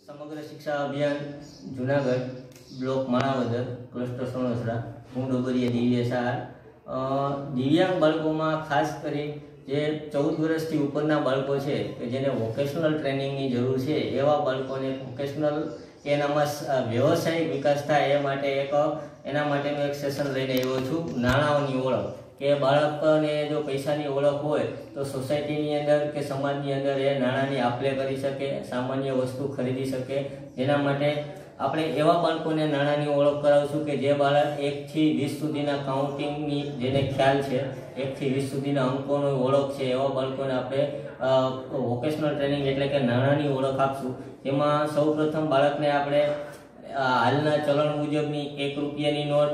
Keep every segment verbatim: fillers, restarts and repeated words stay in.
સમગ્ર Shiksha Abhiyan Junagadh block Manavadar cluster Sanosara હું ડોબરિયા દિવ્ય સહાર દિવ્યાંગ બાળકોમાં ખાસ કરી જે ચૌદ વર્ષથી ઉપરના બાળકો છે કે જેને વોકેશનલ ટ્રેનિંગની જરૂર છે એવા બાળકોને વોકેશનલ એનામાં વ્યવસાયિક વિકાસ થાય એ માટે એક એના માટેનું એક સેશન લઈને આવ્યો છું। નાણાંની ઓળખ કે બાળકને જો પૈસાની ઓળખ હોય તો સોસાયટીની અંદર કે સમાજની અંદર એ નાણાંની આપ-લે કરી શકે, સામાન્ય વસ્તુ ખરીદી શકે। એના માટે આપણે એવા બાળકોને નાણાંની ઓળખ કરાવશું કે જે બાળક એકથી વીસ સુધીના કાઉન્ટિંગની જેને ખ્યાલ છે, એકથી વીસ સુધીના અંકોની ઓળખ છે એવા બાળકોને આપણે વોકેશનલ ટ્રેનિંગ એટલે કે નાણાંની ઓળખ આપશું। એમાં સૌ પ્રથમ બાળકને આપણે હાલના ચલણ મુજબની એક રૂપિયાની નોટ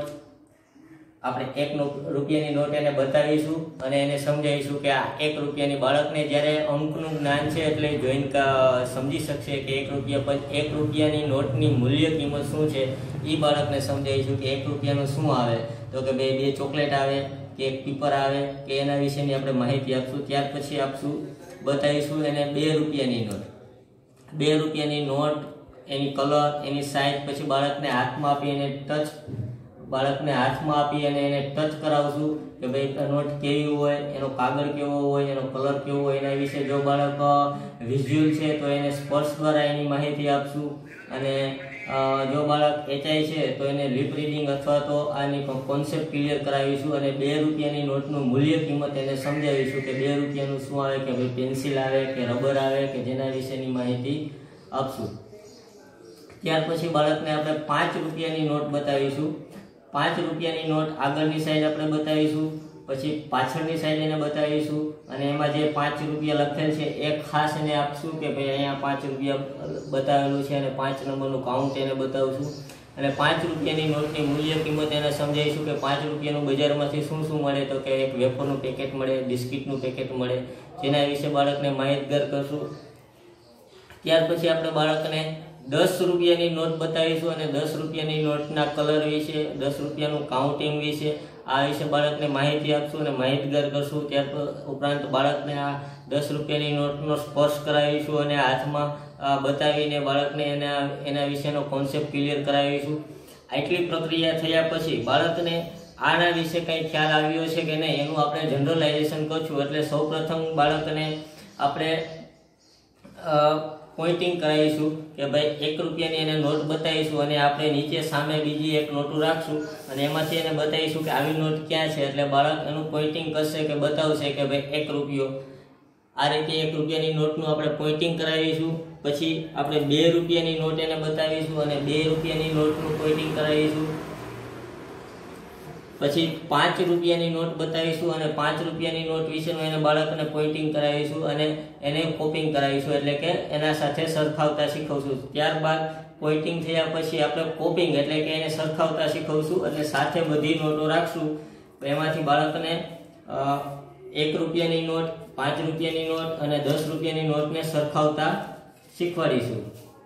આપણે એક રૂપિયાની નોટ એને બતાવીશું અને એને સમજાવીશું કે આ એક રૂપિયાની બાળકને જ્યારે અંકનું જ્ઞાન છે એટલે જોઈન સમજી શકશે કે એક રૂપિયા પર એક રૂપિયાની નોટની મૂલ્ય કિંમત શું છે એ બાળકને સમજાવીશું કે એક રૂપિયાનું શું આવે તો કે બે બે ચોકલેટ આવે કે એક પીપર આવે કે એના વિશેની આપણે માહિતી આપશું। ત્યાર પછી આપશું બતાવીશું એને બે રૂપિયાની નોટ બે રૂપિયાની નોટ એની કલર એની સાઇઝ પછી બાળકને હાથમાં આપી એને ટચ બાળકને હાથમાં આપી અને એને ટચ કરાવશું કે ભાઈ નોટ કેવી હોય, એનો કાગળ કેવો હોય, એનો કલર કેવો હોય, એના વિશે જો બાળક વિઝ્યુઅલ છે તો એને સ્પર્શ દ્વારા એની માહિતી આપશું અને જો બાળક એચાય છે તો એને લિપ રીડિંગ અથવા તો આની કોન્સેપ્ટ ક્લિયર કરાવીશું અને બે રૂપિયાની નોટનું મૂલ્ય કિંમત એને સમજાવીશું કે બે રૂપિયાનું શું આવે કે ભાઈ પેન્સિલ આવે કે રબર આવે કે જેના વિશેની માહિતી આપશું। ત્યાર પછી બાળકને આપણે પાંચ રૂપિયાની નોટ બતાવીશું। પાંચ રૂપિયાની નોટ આગળની સાઈડ આપણે બતાવીશું, પછી પાછળની સાઈડ એને બતાવીશું અને એમાં જે પાંચ રૂપિયા લખેલ છે એ ખાસ એને આપશું કે ભાઈ અહીંયા પાંચ રૂપિયા બતાવેલું છે અને પાંચ નંબરનું કાઉન્ટ એને બતાવશું અને પાંચ રૂપિયાની નોટની મૂલ્ય કિંમત એને સમજાવીશું કે પાંચ રૂપિયાનું બજારમાંથી શું શું મળે તો કે એક વેફરનું પેકેટ મળે, બિસ્કિટનું પેકેટ મળે, જેના વિશે બાળકને માહિતગાર કરશું। ત્યાર પછી આપણે બાળકને દસ રૂપિયાની નોટ બતાવીશું અને દસ રૂપિયાની નોટના કલર વિશે, દસ રૂપિયાનું કાઉન્ટિંગ વિશે આ વિશે બાળકને માહિતી આપશું અને માહિતગાર કરશું। ત્યાર ઉપરાંત બાળકને આ દસ રૂપિયાની નોટનો સ્પર્શ કરાવીશું અને હાથમાં બતાવીને બાળકને એના એના વિશેનો કોન્સેપ્ટ ક્લિયર કરાવીશું। આટલી પ્રક્રિયા થયા પછી બાળકને આના વિશે કંઈ ખ્યાલ આવ્યો છે કે નહીં એનું આપણે જનરલાઇઝેશન કરશું। એટલે સૌ પ્રથમ બાળકને આપણે પોઇન્ટિંગ કરાવીશું કે ભાઈ એક રૂપિયાની એને નોટ બતાવીશું અને આપણે નીચે સામે બીજી એક નોટું રાખશું અને એમાંથી એને બતાવીશું કે આવી નોટ ક્યાં છે એટલે બાળક એનું પોઇન્ટિંગ કરશે કે બતાવશે કે ભાઈ એક રૂપિયો। આ રીતે એક રૂપિયાની નોટનું આપણે પોઇન્ટિંગ કરાવીશું। પછી આપણે બે રૂપિયાની નોટ એને બતાવીશું અને બે રૂપિયાની નોટનું પોઇન્ટિંગ કરાવીશું। પછી પાંચ રૂપિયાની નોટ બતાવીશું અને પાંચ રૂપિયાની નોટ વિશેનું એને બાળકને પોઇન્ટિંગ કરાવીશું અને એને કોપિંગ કરાવીશું એટલે કે એના સાથે સરખાવતા શીખવશું। ત્યારબાદ પોઇન્ટિંગ થયા પછી આપણે કોપિંગ એટલે કે એને સરખાવતા શીખવશું એટલે સાથે બધી નોટો રાખશું। એમાંથી બાળકને એક રૂપિયાની નોટ, પાંચ રૂપિયાની નોટ અને દસ રૂપિયાની નોટને સરખાવતા શીખવાડીશું।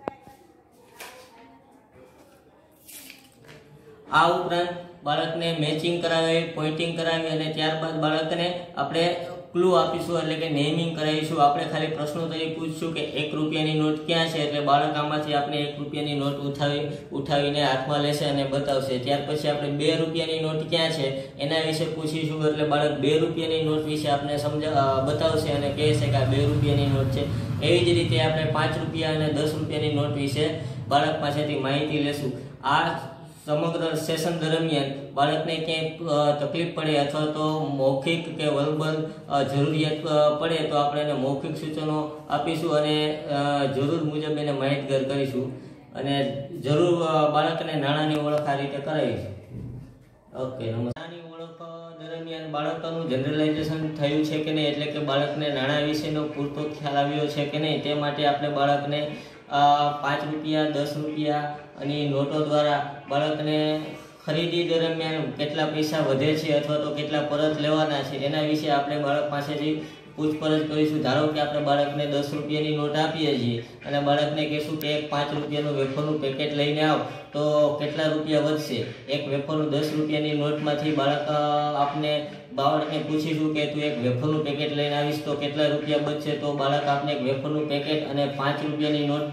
આ ઉપરાંત બાળકને મેચિંગ કરાવી, પોઇન્ટિંગ કરાવી અને ત્યારબાદ બાળકને આપણે ક્લુ આપીશું એટલે કે નેમિંગ કરાવીશું। આપણે ખાલી પ્રશ્નોત્તરી પૂછશું કે એક રૂપિયાની નોટ ક્યાં છે એટલે બાળક આમાંથી આપણે એક રૂપિયાની નોટ ઉઠાવી ઉઠાવીને હાથમાં લેશે અને બતાવશે। ત્યાર પછી આપણે બે રૂપિયાની નોટ ક્યાં છે એના વિશે પૂછીશું એટલે બાળક બે રૂપિયાની નોટ વિશે આપણે સમજા બતાવશે અને કહેશે કે આ બે રૂપિયાની નોટ છે। એવી જ રીતે આપણે પાંચ રૂપિયા અને દસ રૂપિયાની નોટ વિશે બાળક પાસેથી માહિતી લેશું। આ સમગ્ર સેશન દરમિયાન બાળકને ક્યાંય તકલીફ પડે અથવા તો મૌખિક કે વર્બલ જરૂરિયાત પડે તો આપણે એને મૌખિક સૂચનો આપીશું અને જરૂર મુજબ એને માહિતગાર કરીશું અને જરૂર બાળકને નાણાંની ઓળખ આ રીતે કરાવીશું। ઓકે, નાણાંની ઓળખ દરમિયાન બાળકોનું જનરલાઇઝેશન થયું છે કે નહીં એટલે કે બાળકને નાણાં વિશેનો પૂરતો ખ્યાલ આવ્યો છે કે નહીં તે માટે આપણે બાળકને પાંચ રૂપિયા, દસ રૂપિયા અને નોટો દ્વારા બાળકને ખરીદી દરમિયાન કેટલા પૈસા વધે છે અથવા તો કેટલા પરત લેવાના છે એના વિશે આપણે બાળક પાસેથી પૂછપરછ કરીશું। ધારો કે આપણે બાળકને દસ રૂપિયાની નોટ આપીએ છીએ અને બાળકને કહેશું કે એક પાંચ રૂપિયાનું વેફરનું પેકેટ લઈને આવ તો કેટલા રૂપિયા વધશે। એક વેફરનું દસ રૂપિયાની નોટમાંથી બાળક આપને બાળકને પૂછીશું કે તું એક વેફરનું પેકેટ લઈને આવીશ તો કેટલા રૂપિયા બચશે, તો બાળક આપણે એક વેફરનું પેકેટ અને પાંચ રૂપિયાની નોટ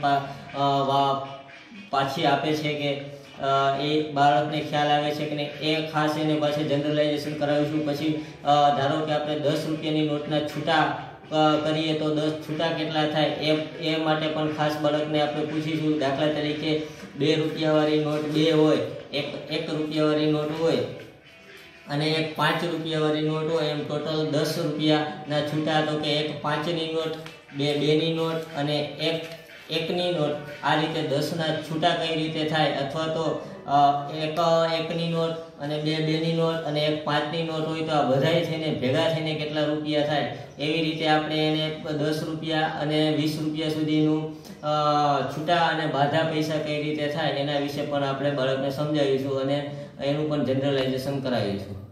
પાછી આપે છે કે એ બાળકને ખ્યાલ આવે છે કે નહીં, એ ખાસ એને પાસે જનરલાઇઝેશન કરાવીશું. પછી ધારો કે આપણે દસ રૂપિયાની નોટના છૂટા કરીએ તો દસ છૂટા કેટલા થાય એ એ માટે પણ ખાસ બાળકને આપણે પૂછીશું. દાખલા તરીકે બે રૂપિયાવાળી નોટ બે હોય, એક એક રૂપિયાવાળી નોટ હોય અને એક પાંચ રૂપિયાવાળી નોટ હોય, એમ ટોટલ દસ રૂપિયાના છૂટા. તો કે એક પાંચની નોટ, બે બેની નોટ અને એક એકની નોટ, આ રીતે દસના છૂટા કઈ રીતે થાય, અથવા તો એક એકની નોટ અને બે બેની નોટ અને એક પાંચની નોટ હોય તો આ બધાય થઈને ભેગા થઈને કેટલા રૂપિયા થાય, એવી રીતે આપણે એને દસ રૂપિયા અને વીસ રૂપિયા સુધીનું છૂટા અને બાધા પૈસા કઈ રીતે થાય એના વિશે પણ આપણે બાળકને સમજાવીશું અને એનું પણ જનરલાઇઝેશન કરાવીશું.